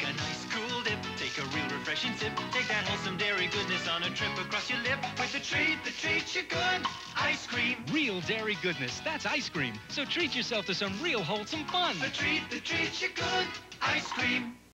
a nice cool dip. Take a real refreshing sip. Take that wholesome dairy goodness on a trip across your lip. With the treat you good. Ice cream. Real dairy goodness, that's ice cream. So treat yourself to some real wholesome fun. The treat you good. Ice cream.